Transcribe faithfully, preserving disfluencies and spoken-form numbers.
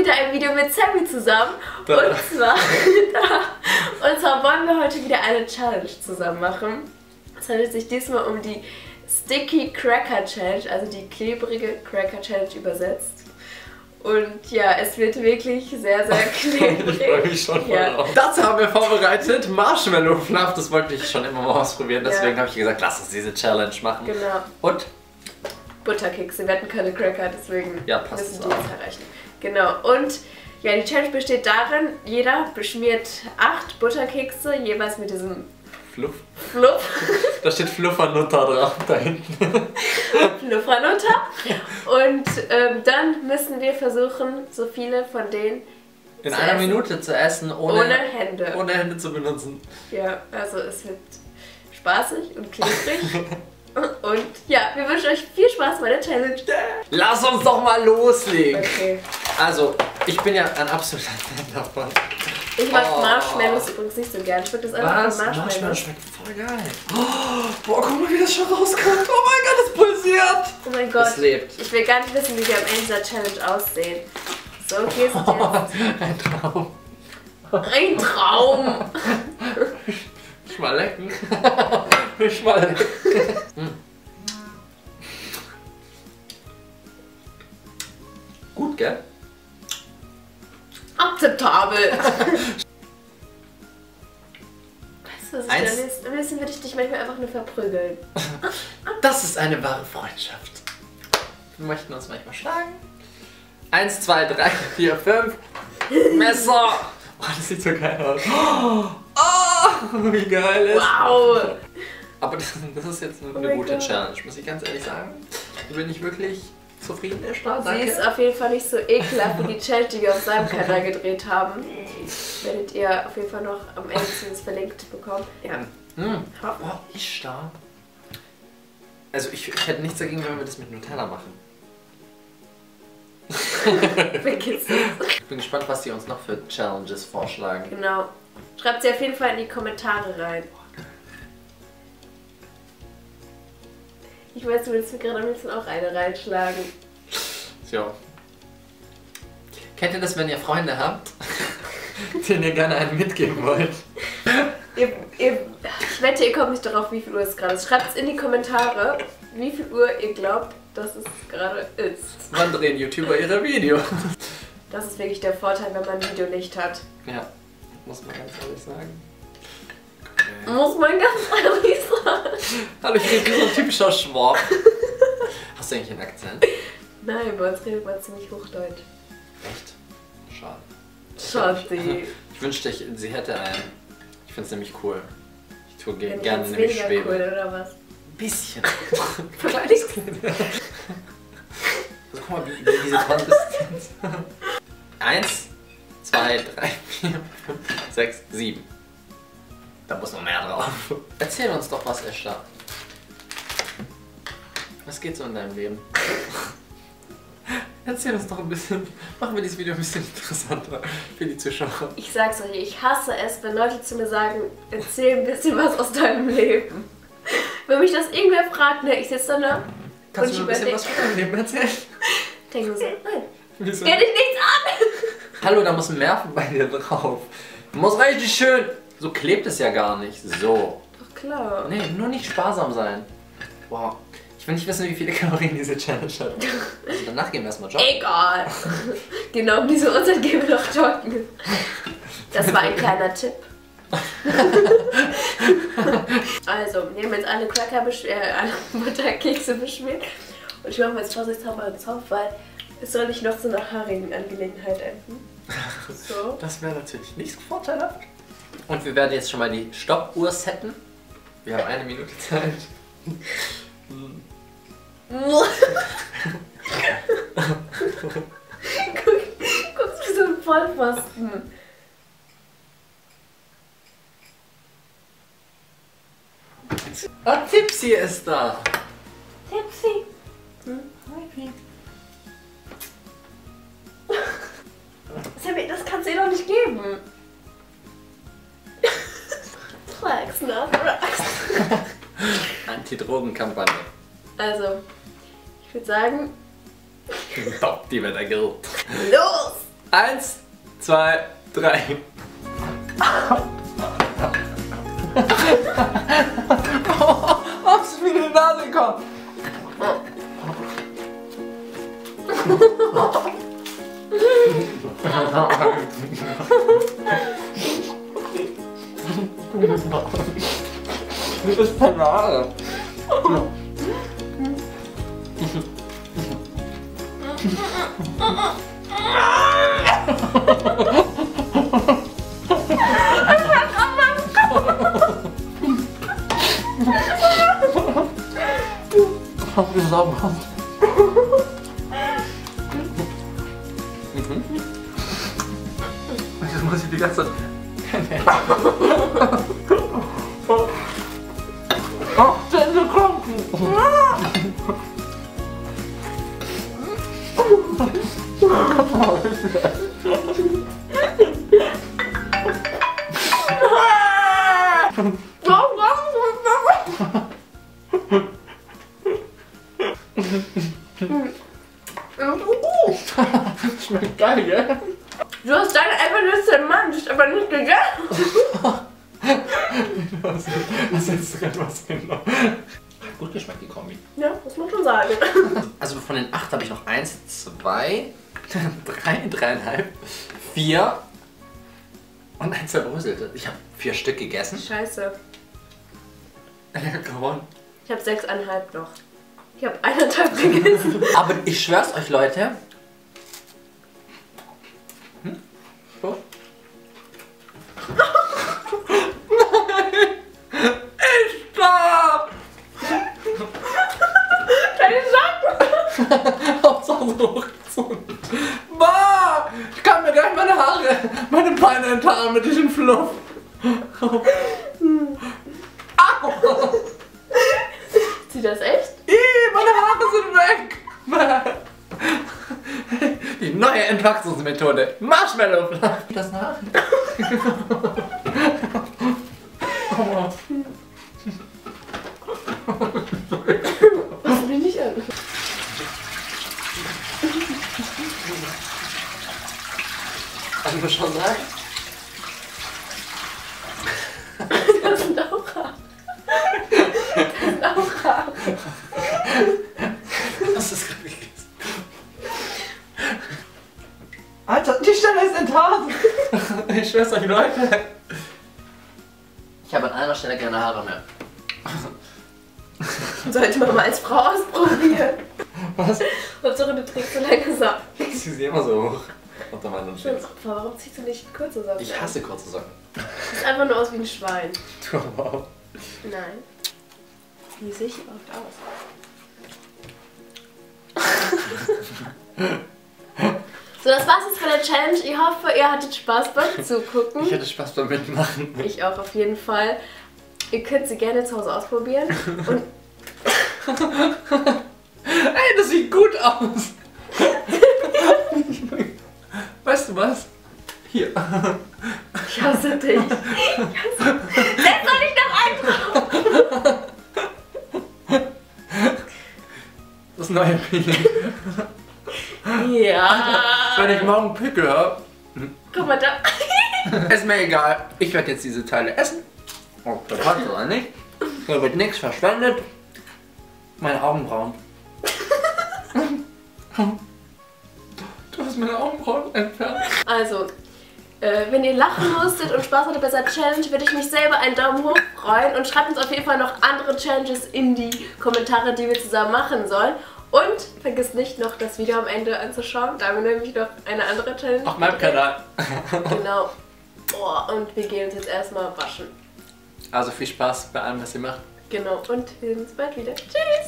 wieder ein Video mit Sammy zusammen. Da. Und zwar, da, und zwar wollen wir heute wieder eine Challenge zusammen machen. Es handelt sich diesmal um die Sticky Cracker Challenge, also die klebrige Cracker Challenge übersetzt. Und ja, es wird wirklich sehr, sehr klebrig. Ich freue mich schon voll ja. drauf. Dazu haben wir vorbereitet Marshmallow Fluff. Das wollte ich schon immer mal ausprobieren. Deswegen ja. habe ich gesagt, lass uns diese Challenge machen. Genau. Und? Butterkekse. Wir hatten keine Cracker, deswegen ja, passt müssen die jetzt erreichen. Genau. Und ja, die Challenge besteht darin, jeder beschmiert acht Butterkekse, jeweils mit diesem Fluff. Fluff. Da steht Fluffernutter drauf, da hinten. Fluffernutter. Und ähm, dann müssen wir versuchen, so viele von denen in einer essen. Minute zu essen, ohne, ohne Hände. Ohne Hände zu benutzen. Ja, also es wird spaßig und klebrig. Und ja, wir wünschen euch viel Spaß bei der Challenge. Lass uns doch mal loslegen. Okay. Also, ich bin ja ein absoluter Fan davon. Ich mag oh. Marshmallows übrigens nicht so gern. Ich finde das einfach Was? Marshmallows. Marshmallows schmeckt voll geil. Oh, boah, guck mal, wie das schon rauskommt. Oh mein Gott, das pulsiert. Oh mein Gott. Es lebt. Ich will gar nicht wissen, wie wir am Ende dieser Challenge aussehen. So, hier ist jetzt. Ein Traum. Ein Traum. Schmalecken. Schmalecken. hm. Gut, gell? Akzeptabel. Weißt du, was ich Eins. da lese? Am liebsten würde ich dich manchmal einfach nur verprügeln. Das ist eine wahre Freundschaft. Wir möchten uns manchmal schlagen. Eins, zwei, drei, vier, fünf. Messer! Oh, das sieht so geil aus. Oh, wie geil ist. Wow! Aber das, das ist jetzt eine, oh eine gute God. Challenge, muss ich ganz ehrlich sagen. Da bin ich wirklich zufrieden, der Start. Sie ist auf jeden Fall nicht so ekelhaft wie die Challenge, die wir auf seinem Kanal gedreht haben. Werdet ihr auf jeden Fall noch am Ende zumindest verlinkt bekommen. Ja. Mm. Oh, wie stark. Also ich, ich hätte nichts dagegen, wenn wir das mit Nutella machen. Vergiss es. Ich bin gespannt, was die uns noch für Challenges vorschlagen. Genau. Schreibt sie auf jeden Fall in die Kommentare rein. Ich weiß, du willst mir gerade am liebsten auch eine reinschlagen. So. Kennt ihr das, wenn ihr Freunde habt, denen ihr gerne einen mitgeben wollt? Ihr, ihr, ich wette, ihr kommt nicht darauf, wie viel Uhr es gerade ist. Schreibt es in die Kommentare, wie viel Uhr ihr glaubt, dass es gerade ist. Wann drehen YouTuber ihre Videos? Das ist wirklich der Vorteil, wenn man ein Videolicht hat. Ja, muss man ganz ehrlich sagen. Okay. Muss man ganz ehrlich sagen. Hallo, ich rede wie so ein typischer Schwab. Hast du eigentlich einen Akzent? Nein, bei uns redet man ziemlich Hochdeutsch. Echt? Schade. Schade. Ich wünschte, ich, sie hätte einen. Ich finde es nämlich cool. Ich tue ge ja, gerne nämlich Schwebe. Cool, oder was? Ein bisschen. Vielleicht. Also guck mal, wie, wie diese Konsistenz. Eins, zwei, drei, vier, fünf, sechs, sieben. Da muss noch mehr drauf. Erzähl uns doch was, Esther. Was geht so in deinem Leben? Erzähl uns doch ein bisschen. Machen wir dieses Video ein bisschen interessanter für die Zuschauer. Ich sag's euch, ich hasse es, wenn Leute zu mir sagen, erzähl ein bisschen was aus deinem Leben. Wenn mich das irgendwer fragt, ne, ich sitze dann da. Kannst du mir ein bisschen was von deinem Leben erzählen? Denke so, nein. Wieso? Geh dich nichts an! Hallo, da muss ein Nerven bei dir drauf. Muss richtig schön. So klebt es ja gar nicht. So. Doch klar. Nee, nur nicht sparsam sein. Wow. Ich will nicht wissen, wie viele Kalorien diese Challenge hat. Also danach gehen wir erstmal joggen. Egal. Genau um diese Uhrzeit gehen wir noch joggen. Das war ein kleiner Tipp. Also, wir haben jetzt alle Cracker beschmiert, äh, alle Butterkekse beschmiert. Und ich mache mal jetzt vorsichtshalber einen Zopf, weil es soll nicht noch so eine haarigen Angelegenheit enden. So. Das wäre natürlich nicht so vorteilhaft. Und wir werden jetzt schon mal die Stoppuhr setten. Wir haben eine Minute Zeit. Guck, guckst du so ein Vollpfosten. Oh, Tipsy ist da. Tipsy. Hm? Sammy, das kannst du ihr doch nicht geben. Frags nach Frags. Anti-Drogen-Kampagne. Also, ich würde sagen... Top, die wird ergibt. Los! Eins, zwei, drei. Was wie die Nase kommt. Das ist Panade. Sauber. Mhm. Das muss ich die ganze Zeit. Oh, Zähne kranken. Schmeckt geil, gell? Du hast deine einfach nur zermanscht, aber nicht gegessen. Was, was hättest du gerade was genommen? Gut geschmeckt, die Kombi. Ja, muss man schon sagen. Also von den acht habe ich noch eins, zwei, drei, dreieinhalb, vier und ein zerbröselte. Ich habe vier Stück gegessen. Scheiße. Ja, gewonnen. Ich habe sechseinhalb noch. Ich habe eineinhalb gegessen. Aber ich schwör's euch, Leute. Hm? So? Nein! Ich stopp! Deine Socken! Hauptsache so hochgezogen. Boah! Ich kann mir gleich meine Haare, meine Beine enthaaren mit diesem Fluff. Au! Sieht das echt? Ih, meine Haare sind weg! Die neue Entwachsungsmethode. Marshmallow. Das nach. Das will ich nicht an. Also ich muss schon sagen. Das sind auch Haare. Das sind auch Haare. Was ist gerade gegessen? Alter, die Stelle ist enthaart. Ich schwör's euch, Leute. Ich habe an einer Stelle keine Haare mehr. Sollte man mal als Frau ausprobieren. Was? Hauptsache du trägst so lange Socken. Ich zieh sie immer so hoch. Unter meinen Jeans. Warum ziehst du nicht kurze Socken? Ich hasse kurze Socken. Du siehst einfach nur aus wie ein Schwein. Du aber auch. Nein. Wie sehe ich überhaupt aus? So, das war's jetzt von der Challenge. Ich hoffe, ihr hattet Spaß beim Zugucken. Ich hatte Spaß beim Mitmachen. Ich auch auf jeden Fall. Ihr könnt sie gerne zu Hause ausprobieren. Und ey, das sieht gut aus. Weißt du was? Hier. ich hasse dich. Ich hasse... Setz doch nicht noch einen drauf. Das neue Peeling. Ja. Wenn ich morgen Pickel habe. Guck mal da. Ist mir egal. Ich werde jetzt diese Teile essen. Ob das hat oder nicht. Da wird nichts verschwendet. Meine Augenbrauen. Du hast meine Augenbrauen entfernt. Also, äh, wenn ihr lachen musstet und Spaß hattet bei dieser Challenge, würde ich mich selber einen Daumen hoch freuen. Und schreibt uns auf jeden Fall noch andere Challenges in die Kommentare, die wir zusammen machen sollen. Und vergisst nicht noch das Video am Ende anzuschauen. Da haben wir nämlich noch eine andere Challenge. Auf meinem Kanal. Genau. Oh, und wir gehen uns jetzt erstmal waschen. Also viel Spaß bei allem, was ihr macht. Genau. Und wir sehen uns bald wieder. Tschüss.